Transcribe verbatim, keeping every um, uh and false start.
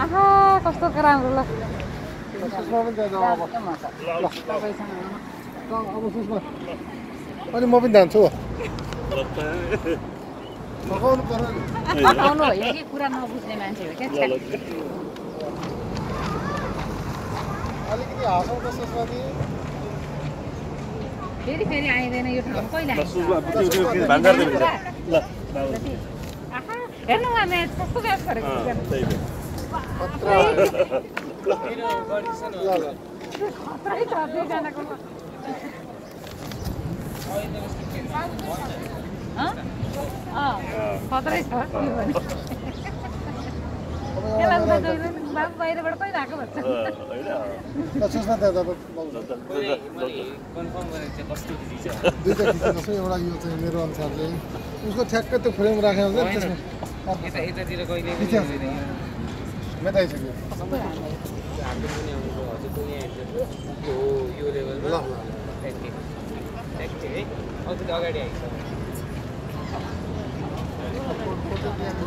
आहा कस्तो राम्रो ल अनि म पनि जान्छु आउनु होइन कि कुरा नबुझ्ने मान्छे हो क्या अलिकति हाँसौँ त सुषमाजी फेरि फेरि आइँदैन यो ठाउँ कहिले हेर्नु म्याच कस्तो म्याच गरेको खतरै छ त्यसलाई उता गइरहनु बाबु बाहिरबाट कहिले आएको भन्छ सुषमा दादा दुईटा खिच्नुहोस् एउटा यो चाहिँ मेरो अनुसारले उसको ठ्याक्कै त्यो फ्रेम राखेर चाहिँ त्यसमा यतातिर कहिले मेटाइसक्यो यो लेभलमा अगाडि आइसक्यो